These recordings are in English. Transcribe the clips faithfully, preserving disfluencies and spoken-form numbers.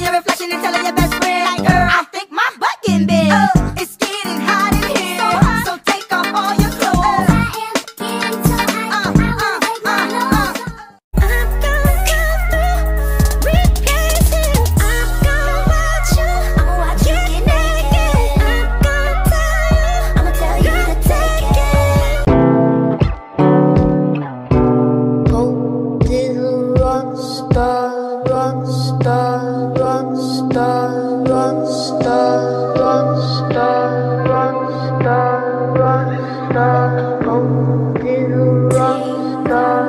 your reflection and telling your best friend, like, girl, I think my butt getting big. Uh, it's getting hot in here, so, hot. So take off all your clothes. Uh, I am getting so hot. Uh, uh, uh, uh, uh. I'm gonna come through, replacing. I'm gonna watch you. I'ma watch you get naked. I'm gonna tell you. I'ma tell you to take it. Hope is a rock star, rock star, rock star, rock star, rock star, rock star, rock star. Hope is a rock star.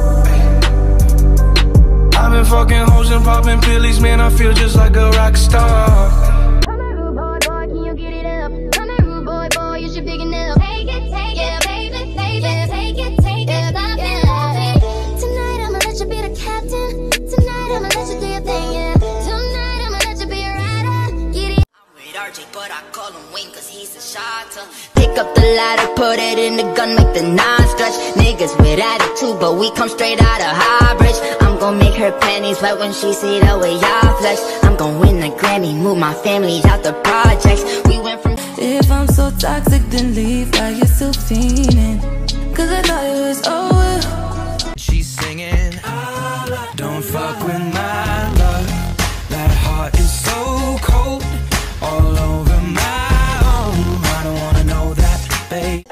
I've been fucking hoes and popping pillies, man, I feel just like a rock star. Come here, rude boy, boy, can you get it up? Come here, rude boy, boy, you should big enough. Take it, take yeah, it, baby, baby, yeah, take it, take it, stop it, love it. Tonight I'ma let you be the captain. Tonight I'ma let you do your thing, yeah. Tonight I'ma let you be a rider. Get it. I'm with R J, but I call him Wayne, cause he's a shotter. Pick up the ladder, put it in the gun, make the nine stretch. Niggas with attitude, but we come straight out of Highbridge. I'm gon' make her panties wet when she see the way y'all flex. I'm gon' win the Grammy, move my family out the projects. We went from. If I'm so toxic, then leave while you're still fiending. Cause I thought it was over. She's singing, don't fuck with my love. That heart is so cold, all over my own. I don't wanna know that, babe.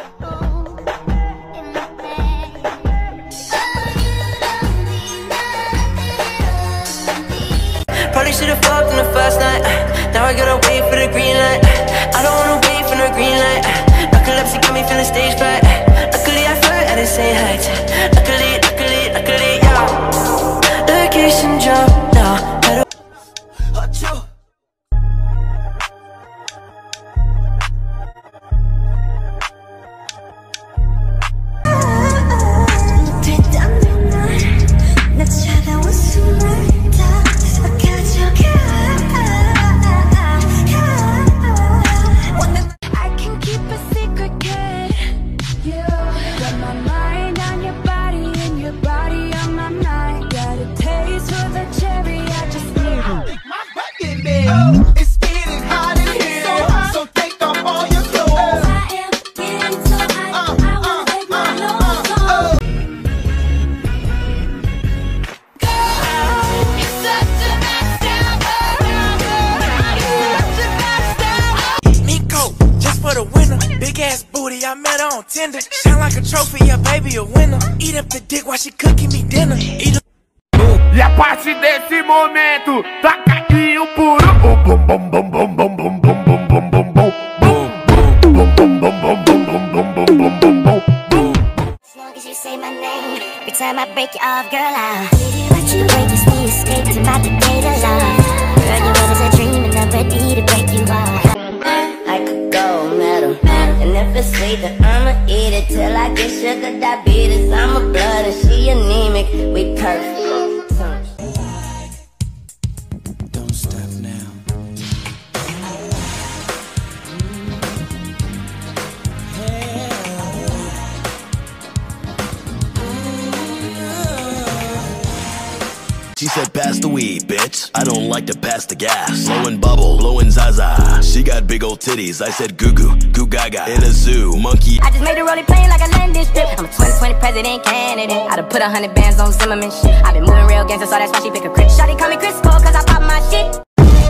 Probably should've fucked on the first night. Now I gotta wait for the green light. I don't wanna wait for no green light. Narcolepsy got me feeling stage fright. Luckily I flirt at the same height. Luckily, luckily, luckily, yeah. Location drop now. It's getting hot in here, so, hot. So take off all your clothes. I am getting so hot. Uh, I wanna take my clothes off. Girl, you're such a backstabber. You're such a backstabber. Miko, just for the winner. Big ass booty, I met her on Tinder. Shine like a trophy, yeah, baby, a winner. Eat up the dick while she cooking me dinner. Eat up. E a partir desse momento, tacaquinho puro. Bum bum bum bum bum bum bum bum bum bum bum bum bum bum bum bum bum bum bum bum. As long as you say my name, every time I break you off, girl, I'll let you break this me escape to my data love. Girl, you what is a dream and I'm ready to break you off. I could go metal, and if it's sweet, then I'ma eat it till I get sugar diabetes. I'm a blood and she anemic. We perfect. Don't stop now. She said pass the weed, bitch. I don't like to pass the gas. Blowing bubble, blowing zaza. She got big old titties. I said goo goo, goo gaga. In a zoo, monkey. I just made a rolling plane like a landing strip. I'm a twenty twenty president candidate. I done put a hundred bands on Zimmerman shit. I been moving real gangster, so that's why she pick a crit. Shawty call me Chris Cole, cause I pop my shit.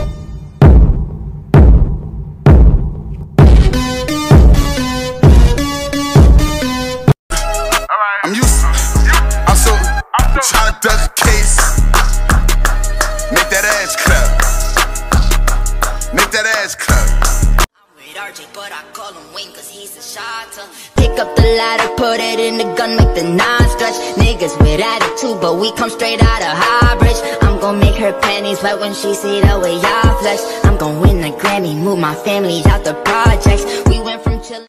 I'm used to, I'm so, I'm trying to duck a case. Make that ass clap. Make that ass clap. I'm with R J, but I call him Wayne, cause he's a shotter. Pick up the ladder, put it in the gun, make the nine stretch. Niggas with attitude, but we come straight out of Highbridge. I'm gon' make her panties wet when she see the way y'all flex. I'm gon' win the Grammy, move my family out the projects. We went from chillin'.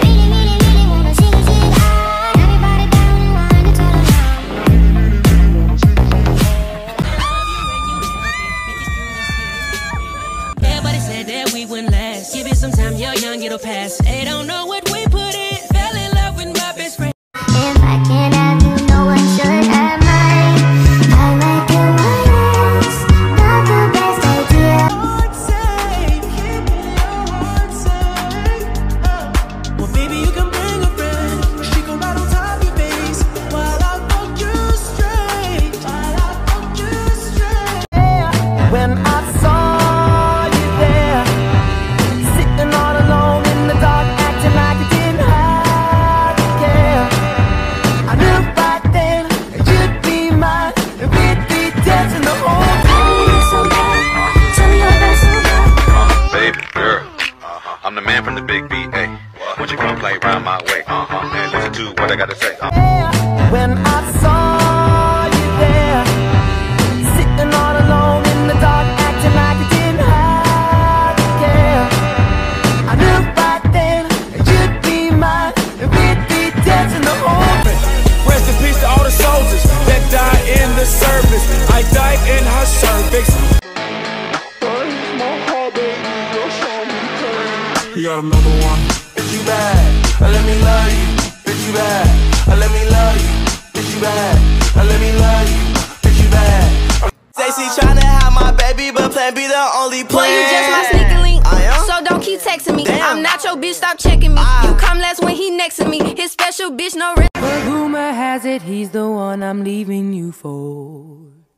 We wouldn't last. Give it some time, you're young, it'll pass. They don't know what we put in. Fell in love with my best friend. If I can't have you, no one should have mine. I like it when it's not the best I do. to what I gotta say. When I saw you there, sitting all alone in the dark, acting like you didn't have to care. I knew right then you'd be mine, and we'd be dancing the whole thing. Rest in peace to all the soldiers that died in the service. I died in her cervix. You got another one. Bitch, you bad. Let me love you. Bitch, you bad. Let me love you. Bitch, you bad. Let me love you. Bitch, you bad. Say she tryna have my baby, but plan B the only plan. Boy, you just my sneaker link, I am? so don't keep texting me. Damn. I'm not your bitch, stop checking me. Ah. You come last when he next to me. His special bitch, no rest. But rumor has it he's the one I'm leaving you for.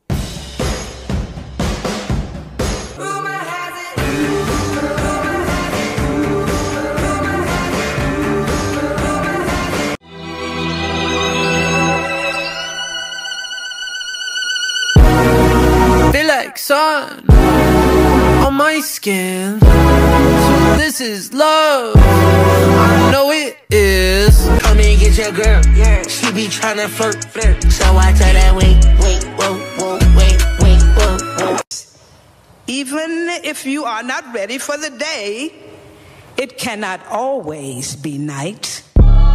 Feel like sun on my skin. So this is love. I know it is. Come and get your girl. Yeah. She be tryna flirt, flirt. So I tell that wait, wait, whoa, whoa, wait, wait, whoa, whoa. Even if you are not ready for the day, it cannot always be night.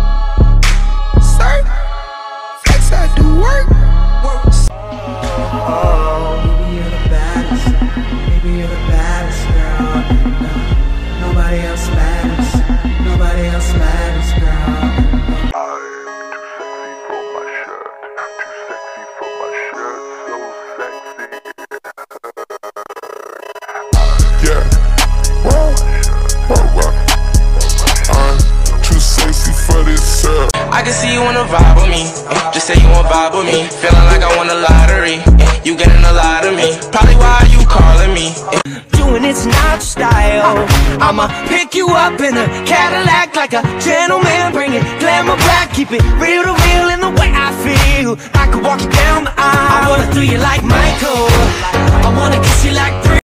Sir, flex I do work. Work. Oh, maybe you're the baddest. Maybe you're the baddest girl. And, uh, nobody else matters. Nobody else matters, girl. Yeah. Whoa. Whoa, whoa. I'm too sexy for this, uh. I can see you wanna vibe with me. eh, Just say you wanna vibe with me. Feeling like I won a lottery. eh, You getting a lot of me. Probably why you calling me. eh. Doing it's not style. I'ma pick you up in a Cadillac like a gentleman. Bring it glamour back, keep it real to real in the way I feel. I could walk you down the aisle. I wanna do you like Michael. I wanna kiss you like.